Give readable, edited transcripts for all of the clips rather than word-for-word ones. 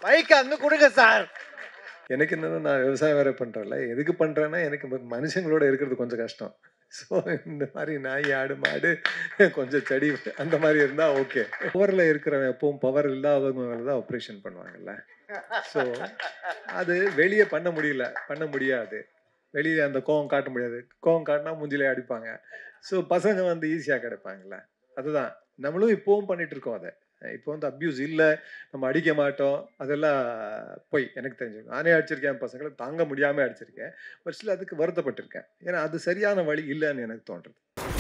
Mic அங்க கொடுங்க sir. எனக்கு என்னன்னா, நான் விவசாயம் வேற பண்றேன்ல. எதுக்கு பண்றேன்னா, எனக்கு மனுஷங்களோட இருக்கிறது கொஞ்சம் கஷ்டம். ஸோ இந்த மாரி நாய், ஆடு, மாடு, கொஞ்சம் செடி அந்த மாரி இருந்தா ஓகே. பவர்ல இருக்கிறவன் எப்பவும் பவர் இல்லாதவங்க மேல தான் ஆப்ரேஷன் பண்ணுவாங்கல்ல. ஸோ அது வெளிய பண்ண முடியல. பண்ண முடியாது. வெளிய அந்த கோவம் காட்ட முடியாது. கோவம் காட்டினா மூஞ்சிலே அடிப்பாங்க. ஸோ பசங்க வந்து ஈஸியா கிடைப்பாங்கல்ல. அதுதான். நம்மளும் இப்பவும் பண்ணிட்டு இருக்கோம் அத. இப்போ வந்து அப்யூஸ் இல்ல, நம்ம அடிக்க மாட்டோம். அதெல்லாம் பொய். எனக்கு தெரிஞ்சு. நானே அடிச்சிருக்கேன் என் பசங்கள. தாங்க முடியாம அடிச்சிருக்கேன். பட் ஸ்டில் அதுக்கு வருத்தப்பட்டுருக்கேன். ஏன்னா அது சரியான வழி இல்லன்னு எனக்கு தோன்றுது.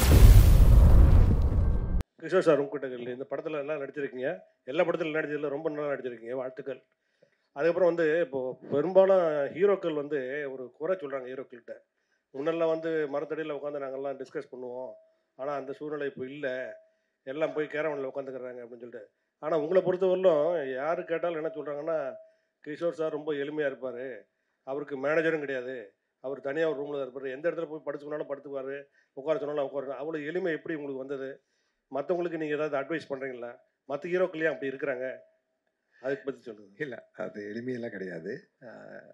கிஷோர் சார் உங்ககிட்ட இந்த படத்தில் எல்லாம் நடிச்சிருக்கீங்க. எல்லா படத்திலும் நடிச்சதில்ல, ரொம்ப நல்லா நடிச்சிருக்கீங்க. வாழ்த்துக்கள். அதுக்கப்புறம் வந்து இப்போ பெரும்பாலும் ஹீரோக்கள் வந்து ஒரு குறை சொல்கிறாங்க ஹீரோக்கள்கிட்ட. முன்னெல்லாம் வந்து மரத்தடியில் உட்காந்து நாங்கள்லாம் டிஸ்கஸ் பண்ணுவோம். ஆனால் அந்த சூழ்நிலை இப்போ இல்லை. எல்லாம் போய் கேரவனில் உட்காந்துக்கிறாங்க அப்படின்னு சொல்லிட்டு. ஆனால் உங்களை பொறுத்தவரையிலும் யார் கேட்டாலும் என்ன சொல்கிறாங்கன்னா, கிஷோர் சார் ரொம்ப எளிமையாக இருப்பார். அவருக்கு மேனேஜரும் கிடையாது. அவர் தனியாக ஒரு ரூமில் இருப்பார். எந்த இடத்துல போய் படுத்து சொன்னாலும் படுத்துக்குவார். உட்கார சொன்னாலும் உட்காரு. அவ்வளோ எளிமை எப்படி உங்களுக்கு வந்தது? மற்றவங்களுக்கு நீங்கள் ஏதாவது அட்வைஸ் பண்ணுறீங்களா? மற்ற ஹீரோக்கள் ஏன் அப்படி இருக்கிறாங்க? அதுக்கு பற்றி சொல்லுங்கள். இல்ல. அது எளிமையெல்லாம் கிடையாது. அ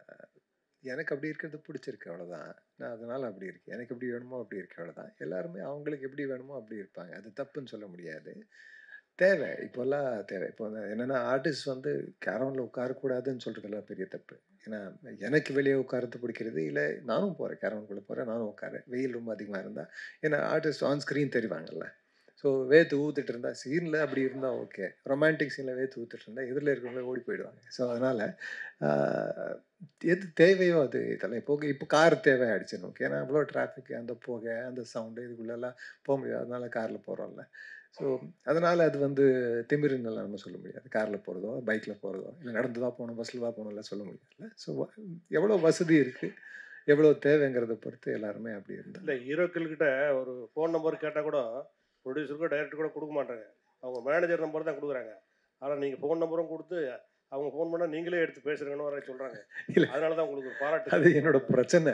எனக்கு அப்படி இருக்கிறது பிடிச்சிருக்கு அவ்வளோதான். நான் அதனால அப்படி இருக்கேன். எனக்கு எப்படி வேணுமோ அப்படி இருக்கேன் அவ்வளோதான். எல்லாருமே அவங்களுக்கு எப்படி வேணுமோ அப்படி இருப்பாங்க. அது தப்புன்னு சொல்ல முடியாது. தேவை. இப்போலாம் தேவை. இப்போ வந்து என்னன்னா, ஆர்டிஸ்ட் வந்து கேரவன்ல உட்காரக்கூடாதுன்னு சொல்றதெல்லாம் பெரிய தப்பு. ஏன்னா, எனக்கு வெளிய உட்கார்றது பிடிக்கிறது. இல்ல நானும் போறேன். கேரவனுக்குள்ள போறேன். நானும் உட்கார்றேன். வெயில் ரொம்ப அதிகமா இருந்தா. ஏன்னா, ஆர்டிஸ்ட் ஆன் ஸ்க்ரீன் தெரிவாங்கல்ல. ஸோ வேர்த்து ஊத்திட்டு இருந்தா சீன்ல அப்படி இருந்தா ஓகே. ரொமான்டிக் சீன்ல வேர்த்து ஊத்திட்டு இருந்தா எதிர்ல இருக்கிறவங்க ஓடி போயிடுவாங்க. ஸோ அதனால ஆ எது தேவையோ அது இதெல்லாம் இப்போ கார் தேவையாயிடுச்சு நமக்கு. ஏன்னா அவ்வளோ டிராஃபிக், அந்த புகை, அந்த சவுண்டு இதுக்குள்ளலாம் முடியாது. அதனால கார்ல போறோம்ல. ஸோ அதனால அது வந்து திமிருன்னெல்லாம் நம்ம சொல்ல முடியாது. கார்ல போறதோ, பைக்ல போறதோ, இல்ல நடந்து தான் போணும், பஸ்ல தான் போணும்லாம் சொல்ல முடியாதுல்ல. ஸோ எவ்வளோ வசதி இருக்கு, எவ்வளோ தேவைங்கிறத பொறுத்து எல்லாருமே அப்படி இருந்தா. இல்லை, ஹீரோக்கள்கிட்ட ஒரு ஃபோன் நம்பர் கேட்டால் கூட ப்ரொடியூசருக்கோ டைரக்டர் கூட கொடுக்க மாட்டாங்க. அவங்க மேனேஜர் நம்பர் தான் கொடுக்குறாங்க. ஆனால் நீங்கள் ஃபோன் நம்பரும் கொடுத்து அவங்க ஃபோன் பண்ணால் நீங்களே எடுத்து பேசுகிறீங்கன்னு வர சொல்கிறாங்க. இல்ல அதனால தான் உங்களுக்கு ஒரு பாராட்டு அது என்னோட பிரச்சனை.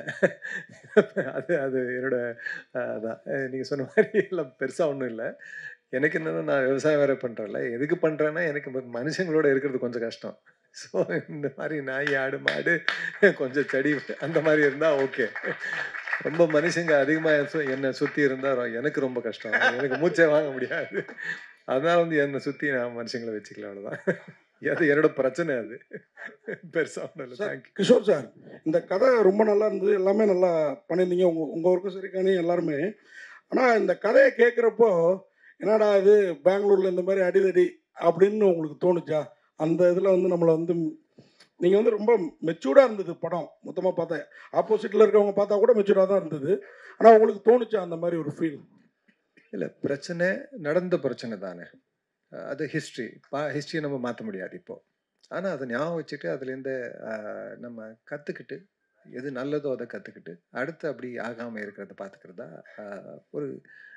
அது அது என்னோட அதான் நீங்க சொன்ன மாரி எல்லாம் பெருசா ஒண்ணும் இல்ல. எனக்கு என்னன்னா, நான் விவசாயம் வேற பண்றேன்ல. எதுக்கு பண்றேன்னா, எனக்கு மனுஷங்களோட இருக்கிறது கொஞ்சம் கஷ்டம். ஸோ இந்த மாரி நாய், ஆடு, மாடு, கொஞ்சம் செடி அந்த மாரி இருந்தா ஓகே. ரொம்ப மனுஷங்க அதிகமா என்ன சுத்தி இருந்தா எனக்கு ரொம்ப கஷ்டம். எனக்கு மூச்சே வாங்க முடியாது. அதனால வந்து என்ன சுத்தி நான் மனுஷங்கள வச்சுக்கல அவ்வளவுதான். அது என்னோட பிரச்சனை அது. பெருசா ஒண்ணும் இல்ல. Sir, thank you. Kishore sir, இந்த கதை ரொம்ப நல்லா இருந்தது. எல்லாமே நல்லா பண்ணியிருந்தீங்க. உங்கள் ஒர்க்கும் சரி, கனி எல்லாருமே. ஆனால் இந்த கதையை கேட்குறப்போ, என்னடா இது பெங்களூரில் இந்த மாதிரி அடிதடி அப்படின்னு உங்களுக்கு தோணுச்சா? அந்த இதில் வந்து நம்மளை வந்து நீங்கள் வந்து ரொம்ப மெச்சூர்டாக இருந்தது படம் மொத்தமாக பார்த்தேன். ஆப்போசிட்டில் இருக்கவங்க பார்த்தா கூட மெச்சூர்டாக தான் இருந்தது. ஆனால் உங்களுக்கு தோணுச்சா அந்த மாதிரி ஒரு ஃபீல்? இல்ல பிரச்சனை நடந்த பிரச்சனை தானே. அது ஹிஸ்ட்ரி. ஹிஸ்ட்ரியை நம்ம மாற்ற முடியாது இப்போ. ஆனா அத ஞாபகம் வச்சுட்டு அதுலேருந்து நம்ம கத்துக்கிட்டு, எது நல்லதோ அத கத்துக்கிட்டு, அடுத்து அப்படி ஆகாம இருக்கிறத பார்த்துக்கிறது தான் ஒரு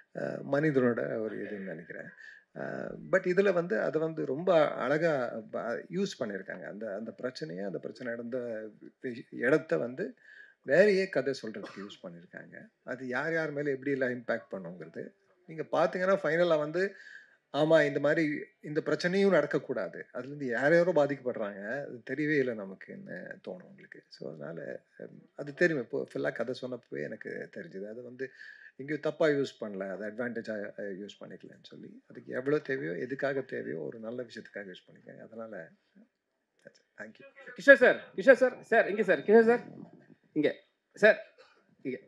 மனிதனோட ஒரு இதுன்னு நினைக்கிறேன். பட் இதுல வந்து அத வந்து ரொம்ப அழகா ப யூஸ் பண்ணியிருக்காங்க. அந்த அந்த பிரச்சனைய, அந்த பிரச்சனை நடந்த இடத்த வந்து வேறயே கதை சொல்றதுக்கு யூஸ் பண்ணியிருக்காங்க. அது யார் யார் மேல எப்படியெல்லாம் இம்பேக்ட் பண்ணுங்கிறது. நீங்க பார்த்தீங்கன்னா, ஃபைனலா வந்து ஆமா இந்த மாரி இந்த பிரச்சனையும் நடக்கக்கூடாது. அதுலேருந்து யார் யாரோ பாதிக்கப்படுறாங்க. அது தெரியவே இல்ல நமக்குன்னு தோணும் உங்களுக்கு. ஸோ அதனால அது தெரியும். இப்போ ஃபுல்லா கதை சொன்னப்பவே எனக்கு தெரிஞ்சது. அது வந்து எங்கேயும் தப்பா யூஸ் பண்ணல. அது அட்வான்டேஜா யூஸ் பண்ணிக்கலன்னு சொல்லி. அதுக்கு எவ்வளோ தேவையோ, எதுக்காக தேவையோ ஒரு நல்ல விஷயத்துக்காக யூஸ் பண்ணிருக்காங்க. அதனால thank you. Kishore sir, Kishore sir, sir இங்கே சார், கிஷோர் சார் இங்கே சார் இங்கே.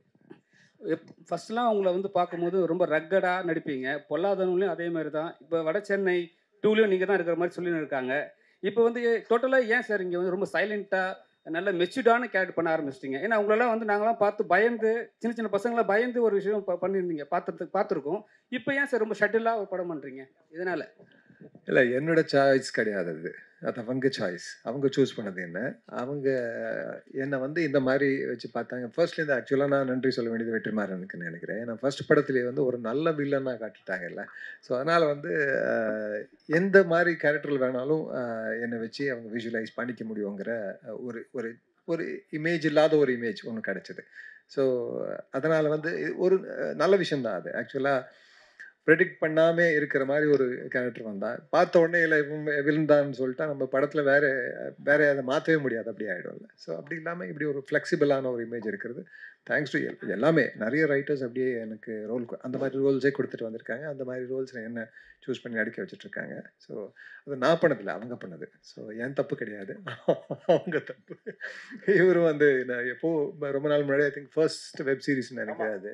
ஃபர்ஸ்ட்லாம் உங்களை வந்து பார்க்கும்போது ரொம்ப ரக்கடாக நடிப்பீங்க. பொல்லாதவங்களையும் அதே மாதிரி தான். இப்போ வட சென்னை 2லையும் நீங்கள் தான் இருக்கிற மாதிரி சொல்லின்னு இருக்காங்க. இப்போ வந்து டோட்டலாக ஏன் சார் இங்கே வந்து ரொம்ப சைலண்ட்டாக நல்ல மெச்சூர்டான கேரக்டர் பண்ண ஆரம்பிச்சிட்டிங்க? ஏன்னா உங்களெல்லாம் வந்து நாங்களாம் பார்த்து பயந்து சின்ன சின்ன பசங்களாம் பயந்து ஒரு விஷயம் பண்ணியிருந்தீங்க பார்த்துருக்கோம். இப்போ ஏன் சார் ரொம்ப ஷட்டிலாக ஒரு படம் பண்ணுறீங்க? இதனால் இல்ல என்னோட சாய்ஸ் கிடையாது அது. அது அவங்க சாய்ஸ். அவங்க சூஸ் பண்ணது என்ன. அவங்க என்ன வந்து இந்த மாரி வச்சு பார்த்தாங்க. ஃபர்ஸ்ட்லேருந்து ஆக்சுவலா நான் நன்றி சொல்ல வேண்டியது வெற்றிமாறனுக்குன்னு நெனைக்கிறேன். ஏன்னா ஃபர்ஸ்ட் படத்திலேயே வந்து ஒரு நல்ல வில்லனா காட்டிட்டாங்கல்ல. ஸோ அதனால வந்து அ எந்த மாரி கேரக்டர் வேணாலும் என்ன வச்சு அவங்க விஷுவலைஸ் பண்ணிக்க முடியுங்கிற ஒரு ஒரு ஒரு இமேஜ் இல்லாத ஒரு இமேஜ் ஒண்ணு கிடைச்சது. ஸோ அதனால வந்து ஒரு நல்ல விஷயம் தான் அது. ஆக்சுவலா ப்ரெடிக்ட் பண்ணாமே இருக்கிற மாதிரி ஒரு கேரக்டர் வந்தா பார்த்த உடனே இல்லை விழுந்தான்னு சொல்லிட்டா நம்ம படத்தில் வேற அதை மாற்றவே முடியாது, அப்படி ஆகிடும்ல. ஸோ அப்படி இல்லாமல் இப்படி ஒரு ஃப்ளெக்சிபிளான ஒரு இமேஜ் இருக்கிறது தேங்க்ஸ் டு எல்லாமே. நிறைய ரைட்டர்ஸ் அப்படியே எனக்கு அந்த மாதிரி ரோல்ஸே கொடுத்துட்டு வந்திருக்காங்க. அந்த மாதிரி ரோல்ஸ் என்ன சூஸ் பண்ணி நடிக்க வச்சுட்ருக்காங்க. ஸோ அது நான் பண்ணதில்லை, அவங்க பண்ணது. ஸோ என் தப்பு கிடையாது, அவங்க தப்பு. இவரும் வந்து நான் எப்போ ரொம்ப நாள் முன்னாடி I think first web series நினைக்கிறேன் அது.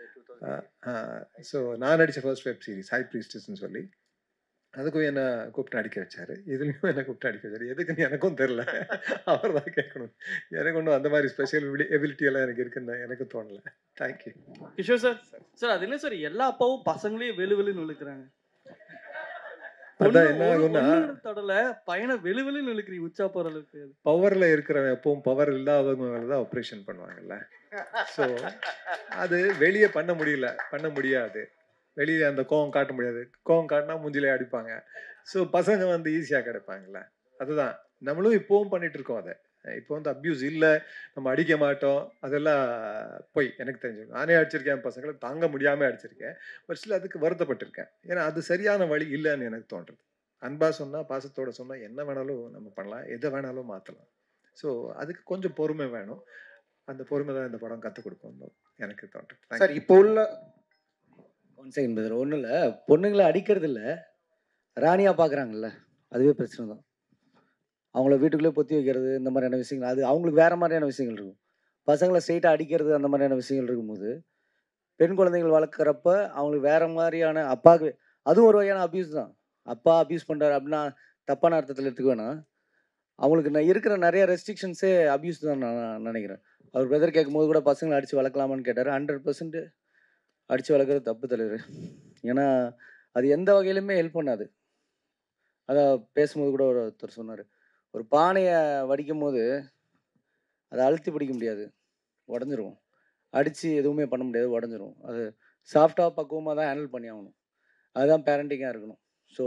ஸோ நான் நடித்த ஃபர்ஸ்ட் வெப் சீரிஸ் ஹை ப்ரீஸ்டஸ்ன்னு சொல்லி, அதுக்கும் என்ன கூப்பிட்டு நடிக்க வச்சார். இதுலேயும் என்ன கூப்பிட்டு நடிக்க வச்சார். எதுக்குன்னு எனக்கும் தெரில, அவர் தான் கேட்கணும். எனக்கு ஒன்றும் அந்த மாதிரி ஸ்பெஷல் எபிலிட்டி எல்லாம் எனக்கு இருக்குன்னு எனக்கு தோணலை. தேங்க்யூ. கிஷோர் சார். சார் அது என்ன சார், எல்லா அப்பாவும் பசங்களையும் வெளுவெளுன்னு இழுக்கிறாங்க. அதான் என்ன ஆகும்னா, தொடல பையனை வெளுவெளுன்னு இழுக்கிறீங்க உச்சா போற அளவுக்கு. பவரில் இருக்கிறவன் எப்பவும் பவர் இல்லாதவங்க மேலே தான் ஆப்ரேஷன் பண்ணுவாங்கல்ல. ஸோ அது வெளியே பண்ண முடியாது. வெளியே அந்த கோவம் காட்ட முடியாது. கோவம் காட்டினா மூஞ்சிலே அடிப்பாங்க. ஸோ பசங்க வந்து ஈஸியாக கிடைப்பாங்கல்ல. அதுதான் நம்மளும் இப்போவும் பண்ணிட்டு இருக்கோம். அதை இப்போ வந்து அப்யூஸ் இல்லை, நம்ம அடிக்க மாட்டோம், அதெல்லாம் போய் எனக்கு தெரிஞ்சு நானே அடிச்சிருக்கேன், பசங்களை தாங்க முடியாமல் அடிச்சிருக்கேன். பட் ஸ்டில் அதுக்கு வருத்தப்பட்டிருக்கேன். ஏன்னா அது சரியான வழி இல்லைன்னு எனக்கு தோன்றுறது. அன்பா சொன்னால், பாசத்தோட சொன்னால் என்ன வேணாலும் நம்ம பண்ணலாம், எதை வேணாலும் மாற்றலாம். ஸோ அதுக்கு கொஞ்சம் பொறுமை வேணும். அந்த பொறுமை தான் இந்த படம் கற்றுக் கொடுக்கும் எனக்கு தோன்றுது. சார் இப்போ உள்ள ஒன் செகண்ட் பிரதர், ஒன்றும் இல்லை, பொண்ணுங்களை அடிக்கிறது இல்லை, ராணியாக பார்க்குறாங்கல்ல, அதுவே பிரச்சனை தான். அவங்கள வீட்டுக்குள்ளே பொத்தி வைக்கிறது, இந்த மாதிரியான விஷயங்கள், அது அவங்களுக்கு வேறு மாதிரியான விஷயங்கள் இருக்கும். பசங்களை ஸ்ட்ரெயிட்டாக அடிக்கிறது, அந்த மாதிரியான விஷயங்கள் இருக்கும்போது, பெண் குழந்தைகள் வளர்க்குறப்ப அவங்களுக்கு வேறு மாதிரியான அப்பாவுக்கு அதுவும் ஒரு வகையான அப்யூஸ் தான். அப்பா அப்யூஸ் பண்ணுறாரு அப்படின்னா தப்பான அர்த்தத்தில் எடுத்துக்க வேணாம். அவங்களுக்கு நான் இருக்கிற நிறைய ரெஸ்ட்ரிக்ஷன்ஸே அப்யூஸ் தான் நான் நினைக்கிறேன். அவர் பிரதர் கேட்கும்போது கூட பசங்களை அடித்து வளர்க்கலாமான்னு கேட்டார். 100% அடித்து வளர்க்குறது தப்பு தலைவர். ஏன்னா அது எந்த வகையிலுமே ஹெல்ப் பண்ணாது. அதான் பேசும்போது கூட ஒருத்தர் சொன்னார், ஒரு பானையை வடிக்கும் போது அதை அழுத்தி பிடிக்க முடியாது, உடஞ்சிரும். அடித்து எதுவுமே பண்ண முடியாது, உடஞ்சிரும். அது சாஃப்டாக பக்குவமாக தான் ஹேண்டில் பண்ணி ஆகணும். அதுதான் பேரண்டிங்காக இருக்கணும். ஸோ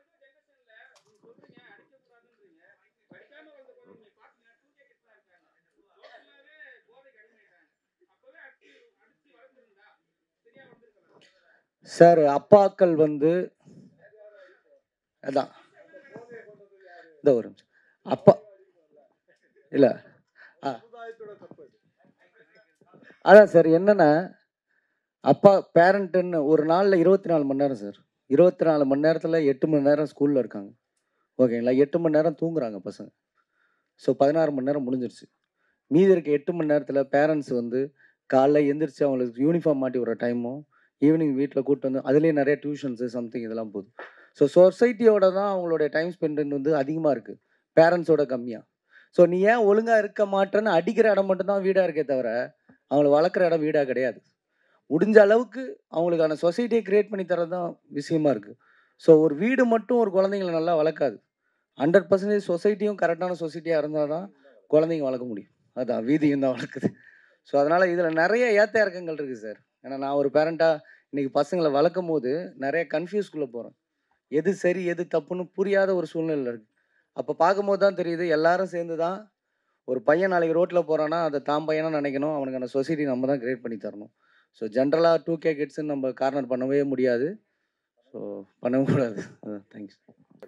சார் அப்பாக்கள் வந்து அதான் இந்த ஒரு அப்பா இல்லை அதான் சார் என்னென்னா, அப்பா பேரண்ட்டுன்னு ஒரு நாளில் 24 மணி நேரம் சார். 24 மணி நேரத்தில் 8 மணி நேரம் ஸ்கூலில் இருக்காங்க, ஓகேங்களா? 8 மணி நேரம் தூங்குறாங்க பசங்க. ஸோ 16 மணி நேரம் முடிஞ்சிருச்சு. மீதி இருக்க 8 மணி நேரத்தில் பேரண்ட்ஸ் வந்து காலைல எந்திரிச்சு அவங்களுக்கு யூனிஃபார்ம் மாட்டி விட்ற டைமும், ஈவினிங் வீட்டில் கூப்பிட்டு வந்து அதுலேயே நிறைய டியூஷன்ஸு சம்திங் இதெல்லாம் போகுது. ஸோ சொசைட்டியோட தான் அவங்களுடைய டைம் ஸ்பெண்ட் வந்து அதிகமாக இருக்குது, பேரண்ட்ஸோட கம்மியாக. ஸோ நீ ஏன் ஒழுங்காக இருக்க மாட்டேன்னு அடிக்கிற இடம் மட்டும்தான் வீடாக இருக்கே தவிர அவங்கள வளர்க்குற இடம் வீடாக கிடையாது. முடிஞ்ச அளவுக்கு அவங்களுக்கான சொசைட்டியை க்ரியேட் பண்ணி தரது தான் விஷயமா இருக்குது. ஸோ ஒரு வீடு மட்டும் ஒரு குழந்தைங்களை நல்லா வளர்க்காது. 100% சொசைட்டியும் கரெக்டான சொசைட்டியாக இருந்தால் தான் குழந்தைங்க வளர்க்க முடியும். அதான் வீதியும் தான் வளர்க்குது. ஸோ அதனால் இதில் நிறைய ஏற்ற இறக்கங்கள் இருக்குது சார். ஏன்னா நான் ஒரு பேரண்ட்டாக இன்றைக்கி பசங்களை வளர்க்கும் போது நிறைய கன்ஃபியூஸ்குள்ளே போகிறேன். எது சரி எது தப்புன்னு புரியாத ஒரு சூழ்நிலை இருக்குது. அப்போ பார்க்கும்போது தான் தெரியுது, எல்லாரும் சேர்ந்து தான் ஒரு பையன் நாளைக்கு ரோட்டில் போகிறான்னா அதை தான் பையனாக நினைக்கணும், அவனுக்கான சொசைட்டி நம்ம தான் க்ரியேட் பண்ணி தரணும். ஸோ ஜென்ரலாக 2K கிட்ஸ்ன்னு நம்ம கார்னர் பண்ணவே முடியாது. ஸோ பண்ணவும் கூடாது. தேங்க்ஸ்.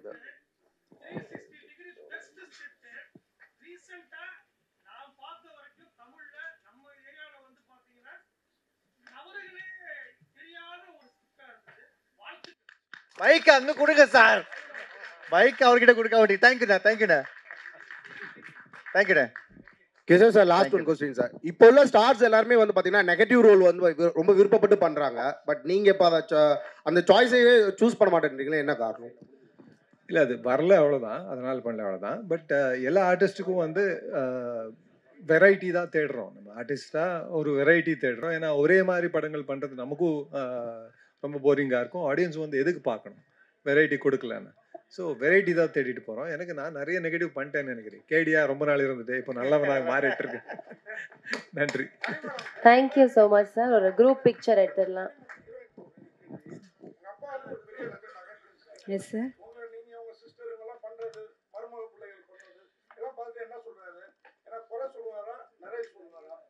பைக் அங்க கொடுங்க சார், பைக் அவர்கிட்ட கொடுக்க வேண்டிய. தேங்க்யூண்ணா, தேங்க்யூண்ணா, தேங்க்யூண்ணா. Kishore sir, last one question sir. இப்போ உள்ள ஸ்டார்ஸ் எல்லாருமே வந்து பார்த்தீங்கன்னா நெகட்டிவ் ரோல் வந்து ரொம்ப விருப்பப்பட்டு பண்ணுறாங்க. பட் நீங்கள் இப்போ அந்த சாய்ஸையே சூஸ் பண்ண மாட்டேன்றீங்களே, என்ன காரணம்? இல்லை அது வரல அவ்வளோதான், அதனால் பண்ணல அவ்வளோதான். பட் எல்லா ஆர்டிஸ்ட்டுக்கும் வந்து வெரைட்டி தான் தேடுறோம். நம்ம ஆர்டிஸ்டாக ஒரு வெரைட்டி தேடுறோம். ஏன்னா ஒரே மாதிரி படங்கள் பண்ணுறது நமக்கும் ரொம்ப போரிங்காக இருக்கும். ஆடியன்ஸ் வந்து எதுக்கு பார்க்கணும், வெரைட்டி கொடுக்கலன்னு. ஸோ வெரைட்டி தான் தேடிட்டு போகிறோம். நான் நிறைய நெகட்டிவ் பண்ணிட்டேன்னு நினைக்கிறேன். கேடியா ரொம்ப நாள் இருந்தது, இப்போ நல்லவனாக மாறிட்டு இருக்கு. நன்றி. Thank you so much sir. ஒரு குரூப் பிக்சர் எடுத்துடலாம். Yes sir.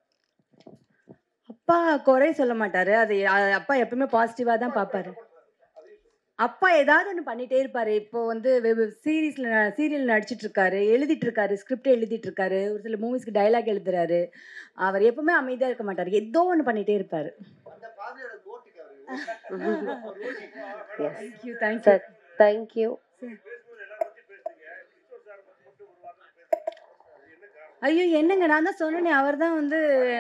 அப்பா குறை சொல்ல மாட்டாரு. அது அப்பா எப்பவுமே பாசிட்டிவா தான் பார்ப்பாரு. அப்பா ஏதாவது ஒன்று பண்ணிட்டே இருப்பாரு. இப்போ வந்து சீரியல் நடிச்சிட்டு இருக்காரு, எழுதிட்டு இருக்காரு, ஸ்கிரிப்ட் எழுதிட்டு இருக்காரு, ஒரு சில மூவிஸ்க்கு டயலாக் எழுதுறாரு. அவர் எப்பவுமே அமைதியா இருக்க மாட்டாரு. ஏதோ ஒன்று பண்ணிட்டே இருப்பாரு. Thank you thank you sir thank you. ஐயோ என்னங்க, நான் தான் சொன்னேனே, அவர் தான் வந்து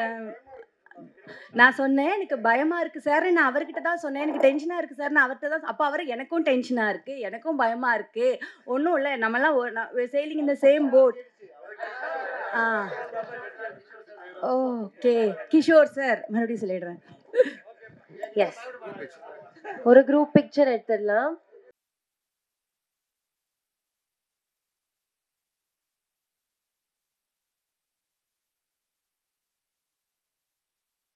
நான் சொன்னேன் எனக்கு பயமா இருக்கு சார், நான் அவர்கிட்ட தான் சொன்னேன் எனக்கு டென்ஷனா இருக்கு சார், நான் அவர்கிட்ட தான். அப்போ அவர் எனக்கும் டென்ஷனா இருக்கு, எனக்கும் பயமா இருக்கு, ஒன்றும் இல்லை, நம்மலாம் சேலிங் இந்த same boat. Ah okay Kishore sir, மறுபடியும் சொல்லிடுறேன். எஸ், ஒரு குரூப் பிக்சர் எடுத்துடலாம்.